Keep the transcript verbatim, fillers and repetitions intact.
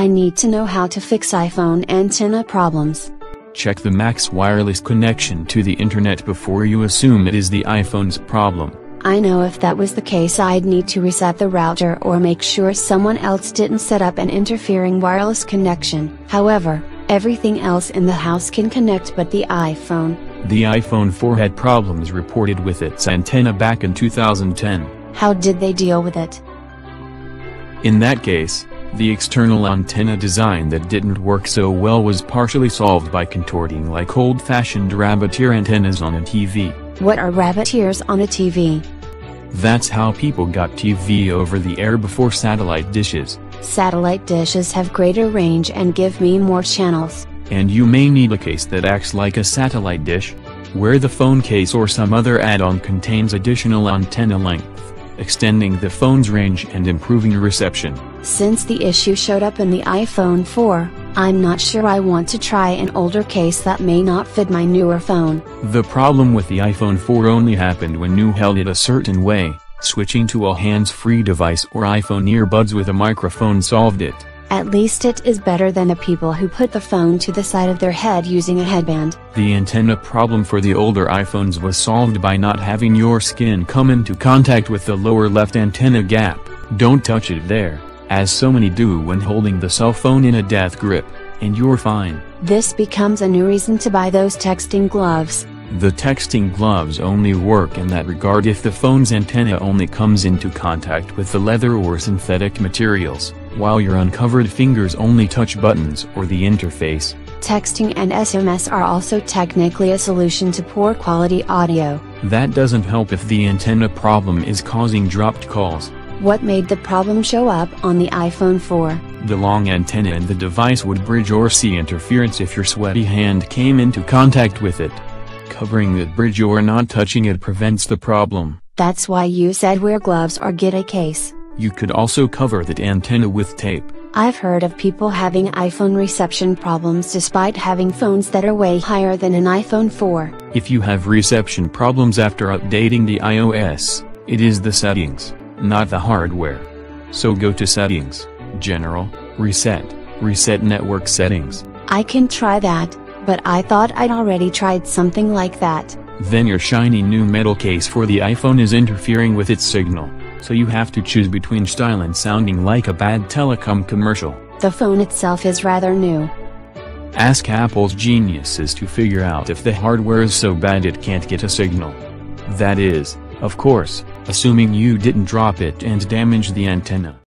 I need to know how to fix iPhone antenna problems. Check the Mac's wireless connection to the internet before you assume it is the iPhone's problem. I know if that was the case I'd need to reset the router or make sure someone else didn't set up an interfering wireless connection. However, everything else in the house can connect but the iPhone. The iPhone four had problems reported with its antenna back in two thousand ten. How did they deal with it? In that case, the external antenna design that didn't work so well was partially solved by contorting like old-fashioned rabbit ear antennas on a T V. What are rabbit ears on a T V? That's how people got T V over the air before satellite dishes. Satellite dishes have greater range and give me more channels. And you may need a case that acts like a satellite dish, where the phone case or some other add-on contains additional antenna length, extending the phone's range and improving reception. Since the issue showed up in the iPhone four, I'm not sure I want to try an older case that may not fit my newer phone. The problem with the iPhone four only happened when you held it a certain way. Switching to a hands-free device or iPhone earbuds with a microphone solved it. At least it is better than the people who put the phone to the side of their head using a headband. The antenna problem for the older iPhones was solved by not having your skin come into contact with the lower left antenna gap. Don't touch it there, as so many do when holding the cell phone in a death grip, and you're fine. This becomes a new reason to buy those texting gloves. The texting gloves only work in that regard if the phone's antenna only comes into contact with the leather or synthetic materials, while your uncovered fingers only touch buttons or the interface. Texting and S M S are also technically a solution to poor quality audio. That doesn't help if the antenna problem is causing dropped calls. What made the problem show up on the iPhone four? The long antenna in the device would bridge or see interference if your sweaty hand came into contact with it. Covering that bridge or not touching it prevents the problem. That's why you said wear gloves or get a case. You could also cover that antenna with tape. I've heard of people having iPhone reception problems despite having phones that are way higher than an iPhone four. If you have reception problems after updating the iOS, it is the settings, not the hardware. So go to Settings, General, Reset, Reset Network Settings. I can try that, but I thought I'd already tried something like that. Then your shiny new metal case for the iPhone is interfering with its signal, so you have to choose between style and sounding like a bad telecom commercial. The phone itself is rather new. Ask Apple's geniuses to figure out if the hardware is so bad it can't get a signal. That is, of course, assuming you didn't drop it and damage the antenna.